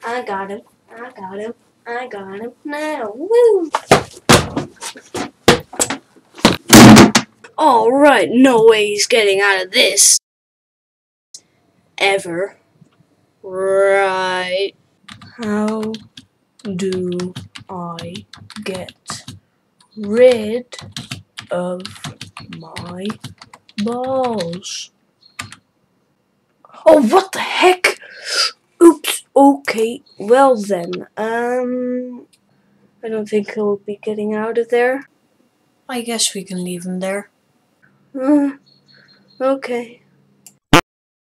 I got him. I got him. I got him now. Woo! Alright, no way he's getting out of this. Ever. Right. How do I get rid of my balls? Oh, what the heck? Oops. Okay. Well then. I don't think he'll be getting out of there. I guess we can leave him there. Okay.